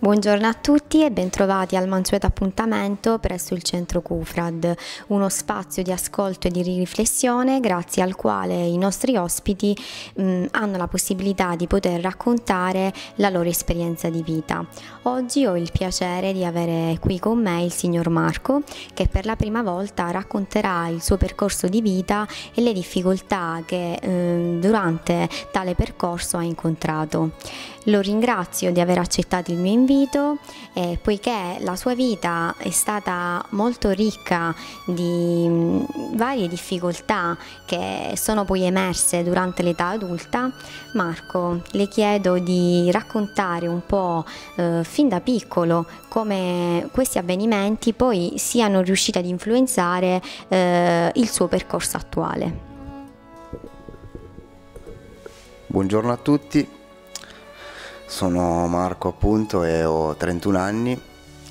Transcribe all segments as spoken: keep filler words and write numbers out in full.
Buongiorno a tutti e bentrovati al mansueto appuntamento presso il Centro Cufrad, uno spazio di ascolto e di riflessione grazie al quale i nostri ospiti mh, hanno la possibilità di poter raccontare la loro esperienza di vita. Oggi ho il piacere di avere qui con me il signor Marco, che per la prima volta racconterà il suo percorso di vita e le difficoltà che eh, durante tale percorso ha incontrato. Lo ringrazio di aver accettato il mio invito, eh, poiché la sua vita è stata molto ricca di mh, varie difficoltà che sono poi emerse durante l'età adulta. Marco, le chiedo di raccontare un po' eh, fin da piccolo come questi avvenimenti poi siano riusciti ad influenzare eh, il suo percorso attuale. Buongiorno a tutti. Sono Marco appunto e ho trentuno anni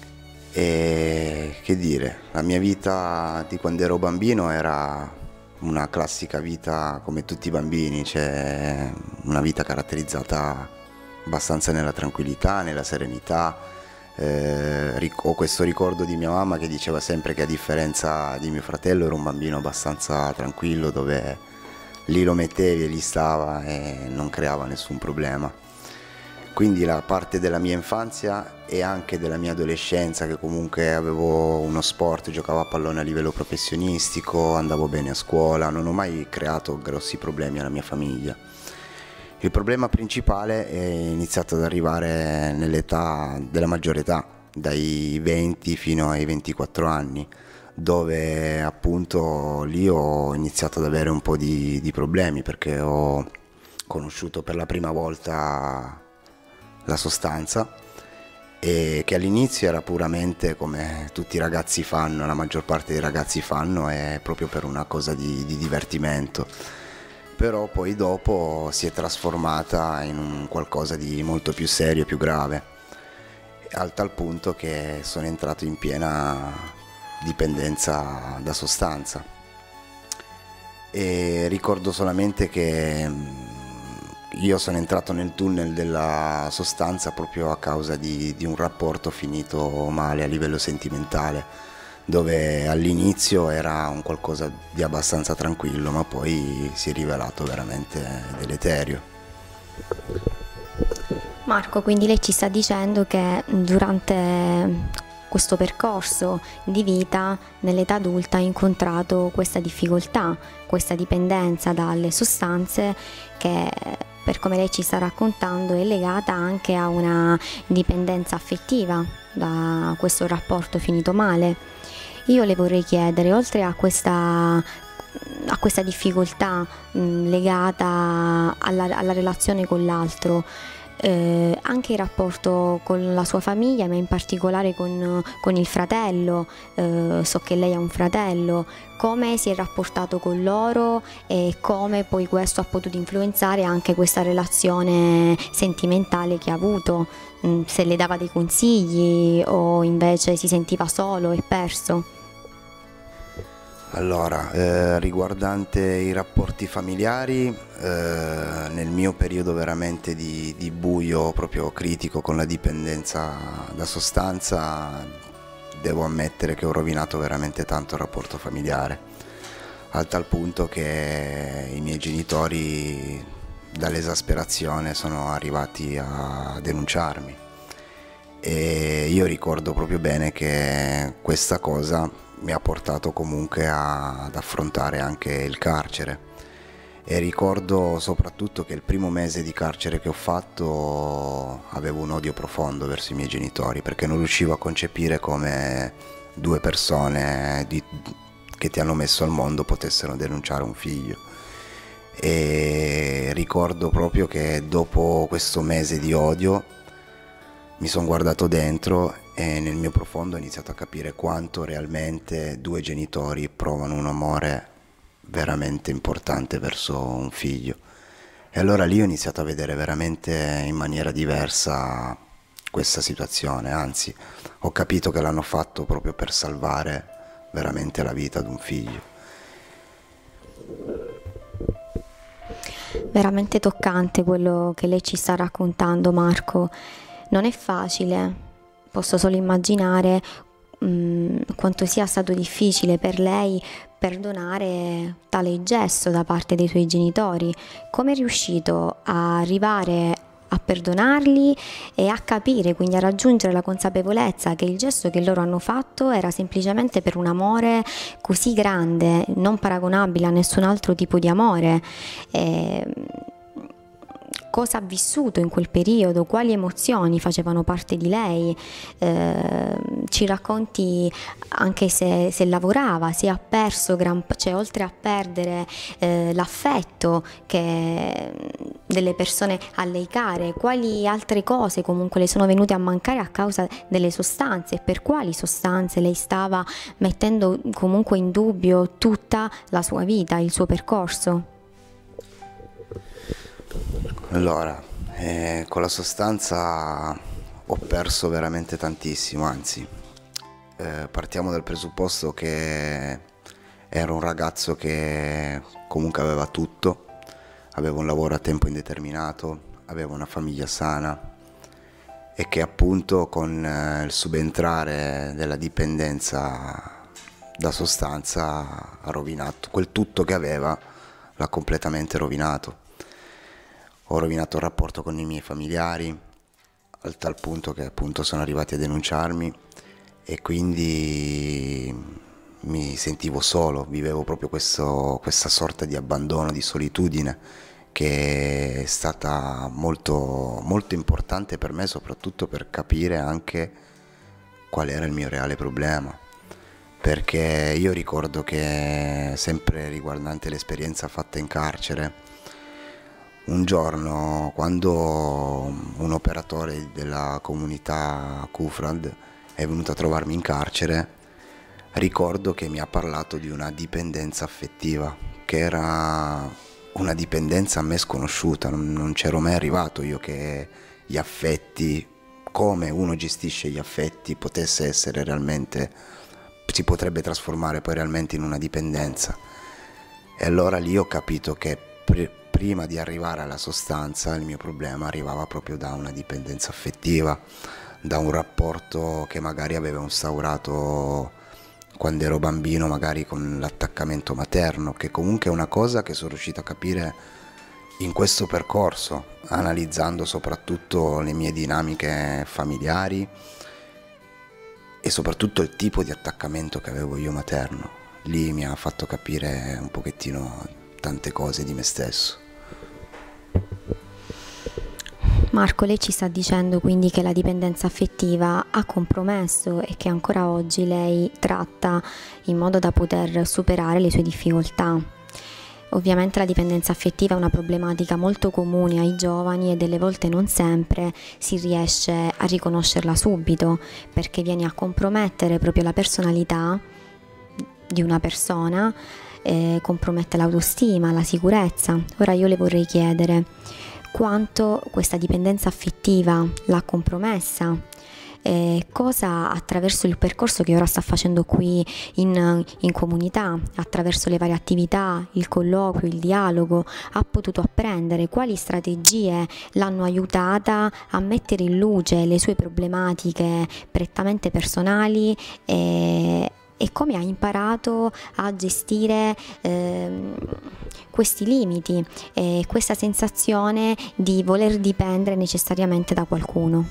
e che dire, la mia vita di quando ero bambino era una classica vita come tutti i bambini, cioè una vita caratterizzata abbastanza nella tranquillità, nella serenità. Eh, ho questo ricordo di mia mamma che diceva sempre che a differenza di mio fratello ero un bambino abbastanza tranquillo, dove lì lo mettevi e lì stava e non creava nessun problema. Quindi la parte della mia infanzia e anche della mia adolescenza, che comunque avevo uno sport, giocavo a pallone a livello professionistico, andavo bene a scuola, non ho mai creato grossi problemi alla mia famiglia. Il problema principale è iniziato ad arrivare nell'età della maggiore età, dai venti fino ai ventiquattro anni, dove appunto lì ho iniziato ad avere un po' di, di problemi, perché ho conosciuto per la prima volta la sostanza, e che all'inizio era puramente come tutti i ragazzi fanno, la maggior parte dei ragazzi fanno, è proprio per una cosa di, di divertimento, però poi dopo si è trasformata in un qualcosa di molto più serio e più grave, al tal punto che sono entrato in piena dipendenza da sostanza. E ricordo solamente che io sono entrato nel tunnel della sostanza proprio a causa di, di un rapporto finito male a livello sentimentale, dove all'inizio era un qualcosa di abbastanza tranquillo, ma poi si è rivelato veramente deleterio. Marco, quindi lei ci sta dicendo che durante questo percorso di vita nell'età adulta ha incontrato questa difficoltà, questa dipendenza dalle sostanze che, per come lei ci sta raccontando, è legata anche a una dipendenza affettiva da questo rapporto finito male. Io le vorrei chiedere, oltre a questa, a questa difficoltà mh, legata alla, alla relazione con l'altro, Eh, anche il rapporto con la sua famiglia, ma in particolare con, con il fratello, eh, so che lei ha un fratello, come si è rapportato con loro e come poi questo ha potuto influenzare anche questa relazione sentimentale che ha avuto, mm, se le dava dei consigli o invece si sentiva solo e perso. Allora, eh, riguardante i rapporti familiari, eh, nel mio periodo veramente di, di buio proprio critico con la dipendenza da sostanza, devo ammettere che ho rovinato veramente tanto il rapporto familiare, al tal punto che i miei genitori dall'esasperazione sono arrivati a denunciarmi, e io ricordo proprio bene che questa cosa mi ha portato comunque a, ad affrontare anche il carcere, e ricordo soprattutto che il primo mese di carcere che ho fatto avevo un odio profondo verso i miei genitori, perché non riuscivo a concepire come due persone di, che ti hanno messo al mondo potessero denunciare un figlio. E ricordo proprio che dopo questo mese di odio mi sono guardato dentro e nel mio profondo ho iniziato a capire quanto realmente due genitori provano un amore veramente importante verso un figlio. E allora lì ho iniziato a vedere veramente in maniera diversa questa situazione, anzi ho capito che l'hanno fatto proprio per salvare veramente la vita di un figlio. Veramente toccante quello che lei ci sta raccontando, Marco. Non è facile, posso solo immaginare mh, quanto sia stato difficile per lei perdonare tale gesto da parte dei suoi genitori. Come è riuscito a arrivare a perdonarli e a capire, quindi a raggiungere la consapevolezza che il gesto che loro hanno fatto era semplicemente per un amore così grande, non paragonabile a nessun altro tipo di amore? E cosa ha vissuto in quel periodo, quali emozioni facevano parte di lei? Eh, ci racconti anche se, se lavorava, se ha perso, gran, cioè oltre a perdere eh, l'affetto che, delle persone a lei care, quali altre cose comunque le sono venute a mancare a causa delle sostanze e per quali sostanze lei stava mettendo comunque in dubbio tutta la sua vita, il suo percorso? Allora, eh, con la sostanza ho perso veramente tantissimo, anzi, eh, partiamo dal presupposto che ero un ragazzo che comunque aveva tutto, aveva un lavoro a tempo indeterminato, aveva una famiglia sana e che appunto con eh, il subentrare della dipendenza da sostanza ha rovinato quel tutto che aveva, l'ha completamente rovinato. Ho rovinato il rapporto con i miei familiari, al tal punto che appunto sono arrivati a denunciarmi e quindi mi sentivo solo, vivevo proprio questo, questa sorta di abbandono, di solitudine che è stata molto, molto importante per me, soprattutto per capire anche qual era il mio reale problema. Perché io ricordo che, sempre riguardante l'esperienza fatta in carcere, un giorno, quando un operatore della comunità Kufrad è venuto a trovarmi in carcere, ricordo che mi ha parlato di una dipendenza affettiva, che era una dipendenza a me sconosciuta, non, non c'ero mai arrivato io che gli affetti, come uno gestisce gli affetti, potesse essere realmente, si potrebbe trasformare poi realmente in una dipendenza. E allora lì ho capito che pre- prima di arrivare alla sostanza il mio problema arrivava proprio da una dipendenza affettiva, da un rapporto che magari avevo instaurato quando ero bambino, magari con l'attaccamento materno, che comunque è una cosa che sono riuscito a capire in questo percorso, analizzando soprattutto le mie dinamiche familiari e soprattutto il tipo di attaccamento che avevo io materno. Lì mi ha fatto capire un pochettino tante cose di me stesso. Marco, lei ci sta dicendo quindi che la dipendenza affettiva ha compromesso e che ancora oggi lei tratta in modo da poter superare le sue difficoltà. Ovviamente la dipendenza affettiva è una problematica molto comune ai giovani e delle volte non sempre si riesce a riconoscerla subito, perché viene a compromettere proprio la personalità di una persona, eh, compromette l'autostima, la sicurezza. Ora io le vorrei chiedere quanto questa dipendenza affettiva l'ha compromessa, eh, cosa attraverso il percorso che ora sta facendo qui in, in comunità, attraverso le varie attività, il colloquio, il dialogo, ha potuto apprendere, quali strategie l'hanno aiutata a mettere in luce le sue problematiche prettamente personali e, e come ha imparato a gestire eh, questi limiti e questa sensazione di voler dipendere necessariamente da qualcuno.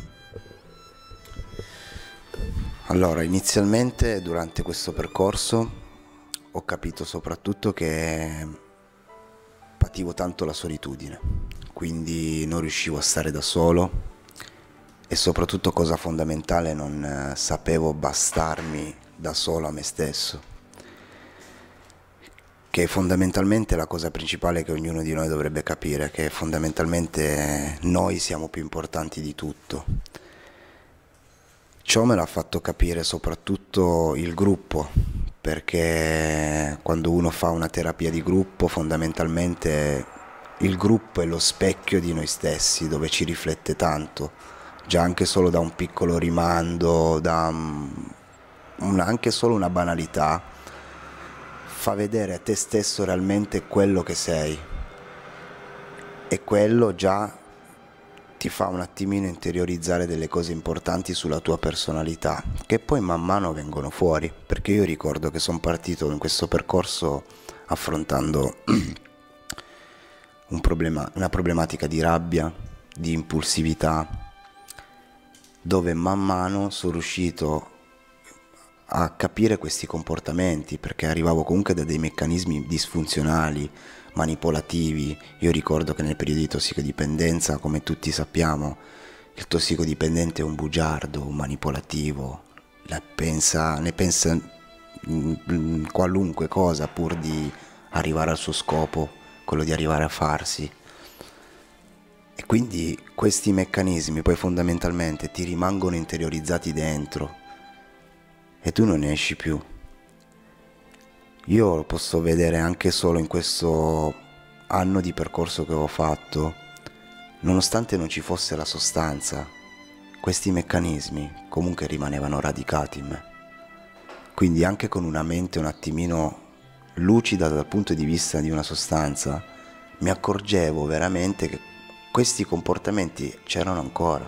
Allora, inizialmente durante questo percorso ho capito soprattutto che pativo tanto la solitudine, quindi non riuscivo a stare da solo e soprattutto, cosa fondamentale, non sapevo bastarmi da solo a me stesso, che fondamentalmente è la cosa principale che ognuno di noi dovrebbe capire, che fondamentalmente noi siamo più importanti di tutto. Ciò me l'ha fatto capire soprattutto il gruppo, perché quando uno fa una terapia di gruppo, fondamentalmente il gruppo è lo specchio di noi stessi, dove ci riflette tanto, già anche solo da un piccolo rimando, da una, anche solo una banalità, fa vedere a te stesso realmente quello che sei, e quello già ti fa un attimino interiorizzare delle cose importanti sulla tua personalità, che poi man mano vengono fuori, perché io ricordo che sono partito in questo percorso affrontando un problema, una problematica di rabbia, di impulsività, dove man mano sono riuscito a capire questi comportamenti, perché arrivavo comunque da dei meccanismi disfunzionali, manipolativi. Io ricordo che nel periodo di tossicodipendenza, come tutti sappiamo, il tossicodipendente è un bugiardo, un manipolativo, la pensa, ne pensa mm, qualunque cosa pur di arrivare al suo scopo, quello di arrivare a farsi. E quindi questi meccanismi poi fondamentalmente ti rimangono interiorizzati dentro e tu non ne esci più. Io lo posso vedere anche solo in questo anno di percorso che ho fatto. Nonostante non ci fosse la sostanza, questi meccanismi comunque rimanevano radicati in me. Quindi anche con una mente un attimino lucida dal punto di vista di una sostanza, mi accorgevo veramente che questi comportamenti c'erano ancora.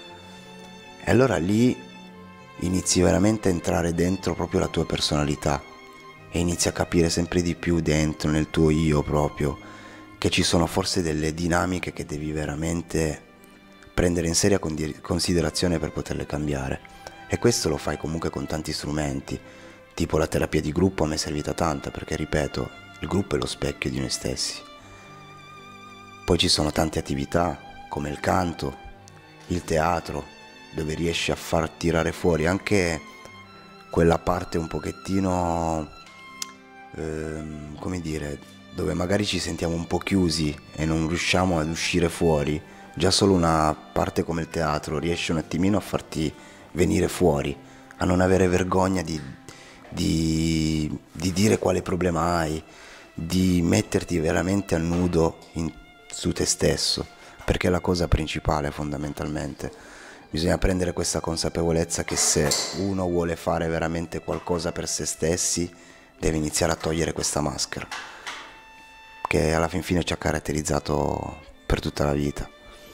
E allora lì inizi veramente a entrare dentro proprio la tua personalità e inizi a capire sempre di più dentro, nel tuo io proprio, che ci sono forse delle dinamiche che devi veramente prendere in seria considerazione per poterle cambiare. E questo lo fai comunque con tanti strumenti, tipo la terapia di gruppo a me è servita tanto, perché ripeto, il gruppo è lo specchio di noi stessi. Poi ci sono tante attività come il canto, il teatro, dove riesci a far tirare fuori anche quella parte un pochettino, ehm, come dire, dove magari ci sentiamo un po' chiusi e non riusciamo ad uscire fuori. Già solo una parte come il teatro riesce un attimino a farti venire fuori, a non avere vergogna di, di, di dire quale problema hai, di metterti veramente a nudo in, su te stesso, perché è la cosa principale fondamentalmente. Bisogna prendere questa consapevolezza che se uno vuole fare veramente qualcosa per se stessi, deve iniziare a togliere questa maschera, che alla fin fine ci ha caratterizzato per tutta la vita.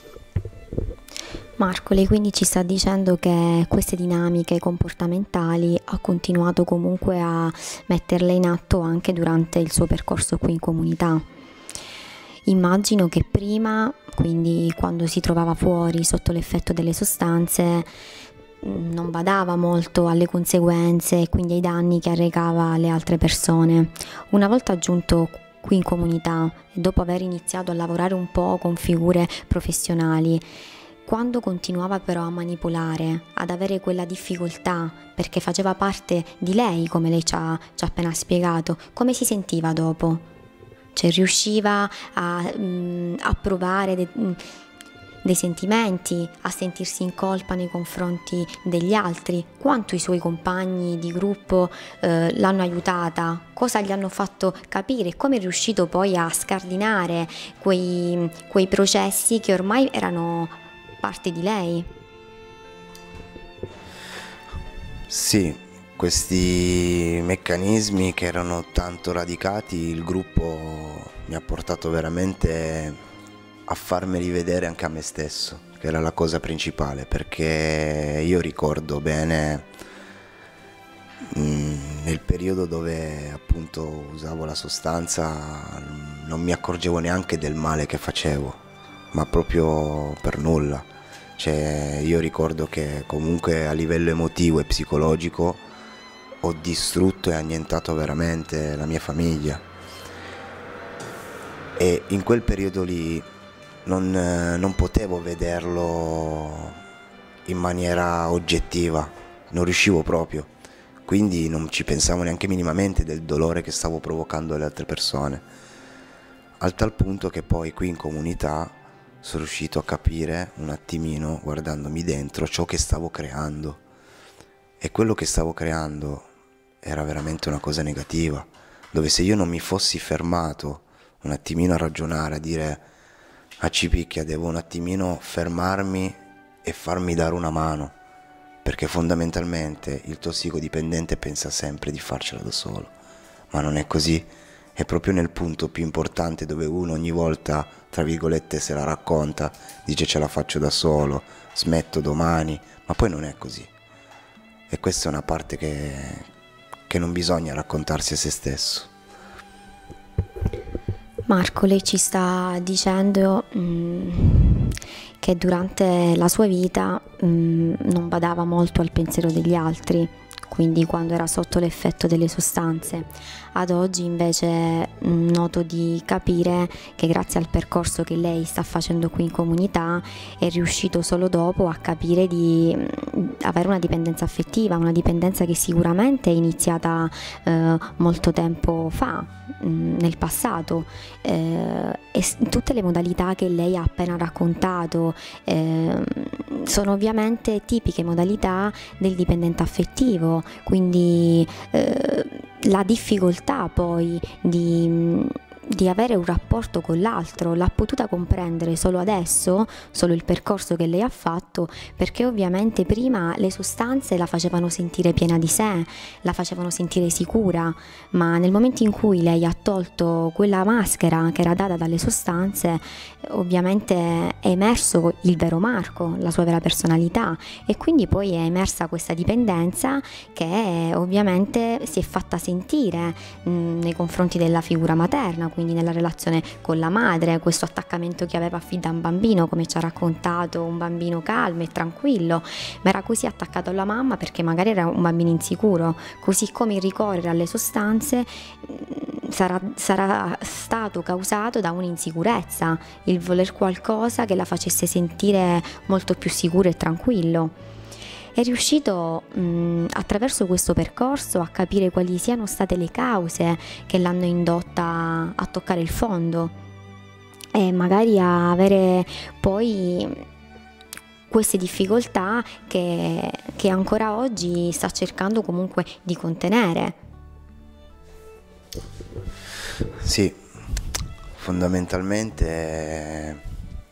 Marco, lei quindi ci sta dicendo che queste dinamiche comportamentali ha continuato comunque a metterle in atto anche durante il suo percorso qui in comunità. Immagino che prima, quindi quando si trovava fuori sotto l'effetto delle sostanze, non badava molto alle conseguenze e quindi ai danni che arrecava alle altre persone. Una volta giunto qui in comunità e dopo aver iniziato a lavorare un po' con figure professionali, quando continuava però a manipolare, ad avere quella difficoltà perché faceva parte di lei, come lei ci ha, ci ha appena spiegato, come si sentiva dopo? Cioè riusciva a, mh, a provare de, mh, dei sentimenti, a sentirsi in colpa nei confronti degli altri? Quanto i suoi compagni di gruppo eh, l'hanno aiutata? Cosa gli hanno fatto capire? Come è riuscito poi a scardinare quei, quei processi che ormai erano parte di lei? Sì, questi meccanismi che erano tanto radicati, il gruppo mi ha portato veramente a farmeli vedere anche a me stesso, che era la cosa principale, perché io ricordo bene mh, nel periodo dove appunto usavo la sostanza non mi accorgevo neanche del male che facevo, ma proprio per nulla. Cioè, io ricordo che comunque a livello emotivo e psicologico ho distrutto e annientato veramente la mia famiglia, e in quel periodo lì non, non potevo vederlo in maniera oggettiva, non riuscivo proprio, quindi non ci pensavo neanche minimamente del dolore che stavo provocando alle altre persone, al tal punto che poi qui in comunità sono riuscito a capire un attimino, guardandomi dentro, ciò che stavo creando. E quello che stavo creando era veramente una cosa negativa, dove se io non mi fossi fermato un attimino a ragionare, a dire a Cipicchia, devo un attimino fermarmi e farmi dare una mano, perché fondamentalmente il tossicodipendente pensa sempre di farcela da solo, ma non è così. è proprio nel punto più importante, dove uno ogni volta, tra virgolette, se la racconta, dice ce la faccio da solo, smetto domani, ma poi non è così. E questa è una parte che, che non bisogna raccontarsi a se stesso. Marco, lei ci sta dicendo mh, che durante la sua vita mh, non badava molto al pensiero degli altri, quindi quando era sotto l'effetto delle sostanze. Ad oggi invece mh, noto di capire che grazie al percorso che lei sta facendo qui in comunità è riuscito solo dopo a capire di mh, avere una dipendenza affettiva, una dipendenza che sicuramente è iniziata eh, molto tempo fa, mh, nel passato, eh, e tutte le modalità che lei ha appena raccontato eh, sono ovviamente tipiche modalità del dipendente affettivo, quindi eh, la difficoltà poi di, di avere un rapporto con l'altro l'ha potuta comprendere solo adesso, solo il percorso che lei ha fatto, perché ovviamente prima le sostanze la facevano sentire piena di sé, la facevano sentire sicura, ma nel momento in cui lei ha tolto quella maschera che era data dalle sostanze, ovviamente è emerso il vero Marco, la sua vera personalità, e quindi poi è emersa questa dipendenza che ovviamente si è fatta sentire mh, nei confronti della figura materna, quindi nella relazione con la madre, questo attaccamento che aveva fin da un bambino, come ci ha raccontato, un bambino calmo e tranquillo, ma era così attaccato alla mamma perché magari era un bambino insicuro, così come il ricorrere alle sostanze sarà, sarà stato causato da un'insicurezza, il voler qualcosa che la facesse sentire molto più sicuro e tranquillo. È riuscito mh, attraverso questo percorso a capire quali siano state le cause che l'hanno indotta a toccare il fondo e magari a avere poi queste difficoltà che, che ancora oggi sta cercando comunque di contenere. Sì, fondamentalmente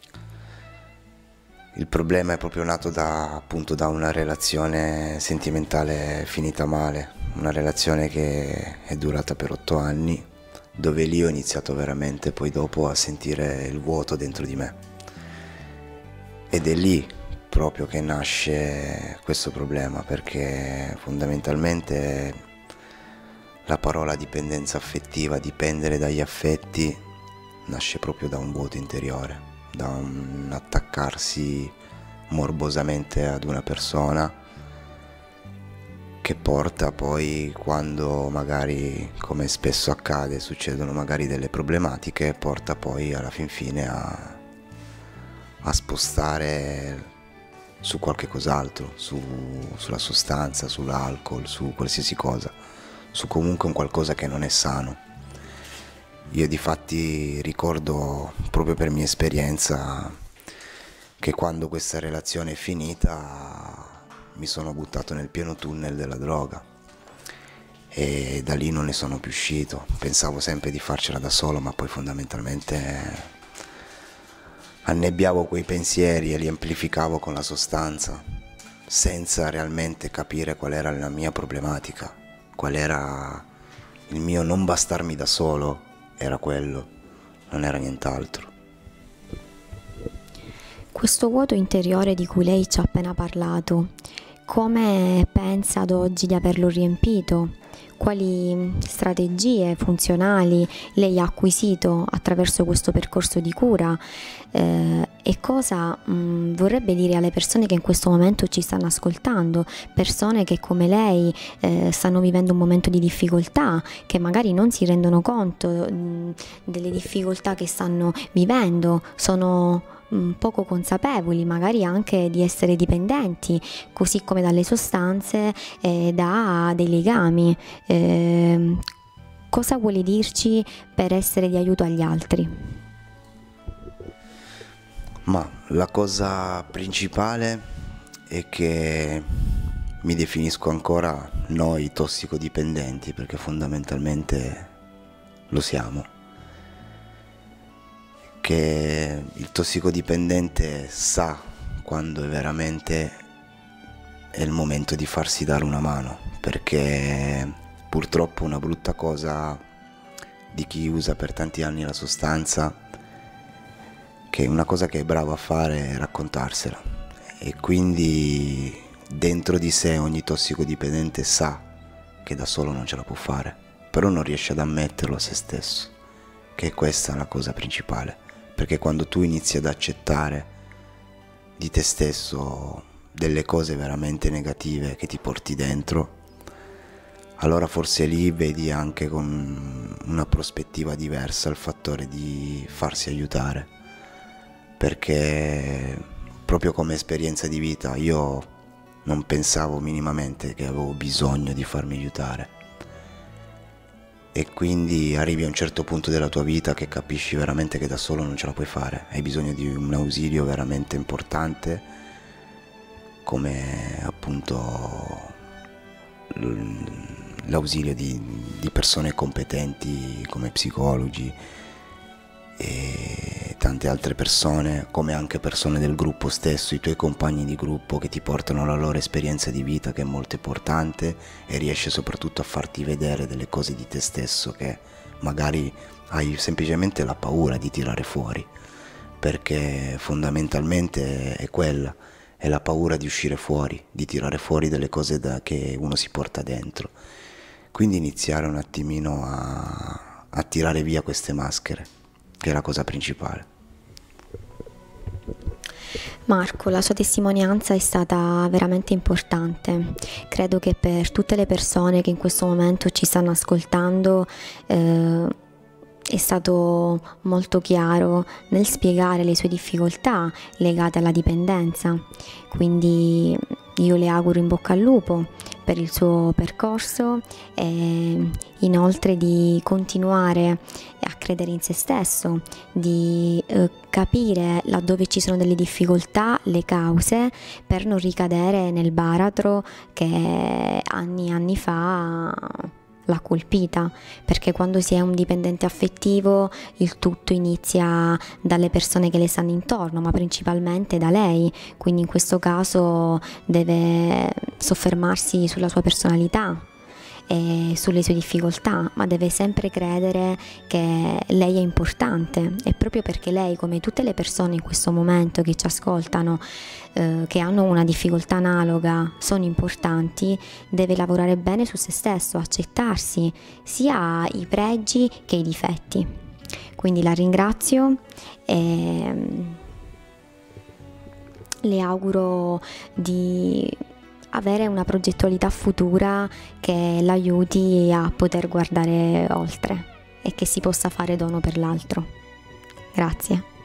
il problema è proprio nato da, appunto, da una relazione sentimentale finita male, una relazione che è durata per otto anni, dove lì ho iniziato veramente poi dopo a sentire il vuoto dentro di me. Ed è lì proprio che nasce questo problema, perché fondamentalmente la parola dipendenza affettiva, dipendere dagli affetti, nasce proprio da un vuoto interiore, da un attaccarsi morbosamente ad una persona che porta poi, quando magari, come spesso accade, succedono magari delle problematiche, porta poi alla fin fine a, a spostare su qualche cos'altro, su, sulla sostanza, sull'alcol, su qualsiasi cosa, su comunque un qualcosa che non è sano. Io difatti ricordo, proprio per mia esperienza, che quando questa relazione è finita mi sono buttato nel pieno tunnel della droga e da lì non ne sono più uscito. Pensavo sempre di farcela da solo, ma poi fondamentalmente annebbiavo quei pensieri e li amplificavo con la sostanza, senza realmente capire qual era la mia problematica, qual era il mio non bastarmi da solo. Era quello, non era nient'altro. Questo vuoto interiore di cui lei ci ha appena parlato, come pensa ad oggi di averlo riempito? Quali strategie funzionali lei ha acquisito attraverso questo percorso di cura eh, e cosa mh, vorrebbe dire alle persone che in questo momento ci stanno ascoltando, persone che come lei eh, stanno vivendo un momento di difficoltà, che magari non si rendono conto mh, delle difficoltà che stanno vivendo, sono poco consapevoli magari anche di essere dipendenti, così come dalle sostanze e da dei legami. Eh, cosa vuole dirci per essere di aiuto agli altri? Ma la cosa principale è che mi definisco ancora noi tossicodipendenti, perché fondamentalmente lo siamo. Che il tossicodipendente sa quando è veramente è il momento di farsi dare una mano, perché purtroppo una brutta cosa di chi usa per tanti anni la sostanza, che una cosa che è bravo a fare è raccontarsela, e quindi dentro di sé ogni tossicodipendente sa che da solo non ce la può fare, però non riesce ad ammetterlo a se stesso, che è questa la cosa principale, perché quando tu inizi ad accettare di te stesso delle cose veramente negative che ti porti dentro, allora forse lì vedi anche con una prospettiva diversa il fattore di farsi aiutare, perché proprio come esperienza di vita io non pensavo minimamente che avevo bisogno di farmi aiutare, e quindi arrivi a un certo punto della tua vita che capisci veramente che da solo non ce la puoi fare, hai bisogno di un ausilio veramente importante, come appunto l'ausilio di, di persone competenti come psicologi e tante altre persone, come anche persone del gruppo stesso, i tuoi compagni di gruppo che ti portano la loro esperienza di vita, che è molto importante, e riesce soprattutto a farti vedere delle cose di te stesso che magari hai semplicemente la paura di tirare fuori, perché fondamentalmente è quella, è la paura di uscire fuori, di tirare fuori delle cose da, che uno si porta dentro. Quindi iniziare un attimino a, a tirare via queste maschere, che è la cosa principale. Marco, la sua testimonianza è stata veramente importante. Credo che per tutte le persone che in questo momento ci stanno ascoltando eh, è stato molto chiaro nel spiegare le sue difficoltà legate alla dipendenza. Quindi io le auguro in bocca al lupo per il suo percorso e inoltre di continuare a credere in se stesso, di eh, capire laddove ci sono delle difficoltà, le cause, per non ricadere nel baratro che anni e anni fa l'ha colpita, perché quando si è un dipendente affettivo il tutto inizia dalle persone che le stanno intorno, ma principalmente da lei, quindi in questo caso deve soffermarsi sulla sua personalità e sulle sue difficoltà, ma deve sempre credere che lei è importante, e proprio perché lei, come tutte le persone in questo momento che ci ascoltano, eh, che hanno una difficoltà analoga, sono importanti, deve lavorare bene su se stesso, accettarsi sia i pregi che i difetti. Quindi la ringrazio e le auguro di avere una progettualità futura che l'aiuti a poter guardare oltre e che si possa fare dono per l'altro. Grazie.